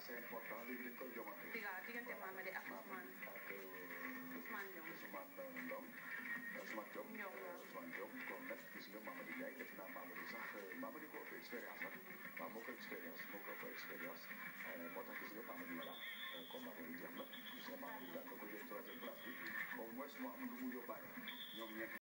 c'est important léegi dañ koy jomante. diggante Mamadi ak Ousmane. ak Ousmane Diom. Ousmane Diom. Ousmane Diom kon nag gis nga Mamadi Ndiaye def naa Mamadi sax Mamadi ko ëpp expérience la waaw moo ko expérience moo ko ëpp expérience moo tax gis nga Mamadi voilà combat boobu jeex na gis nga Mamadi daan na ko jël troisième place bi au moins mu am lu mu yóbbaale ñoom ñett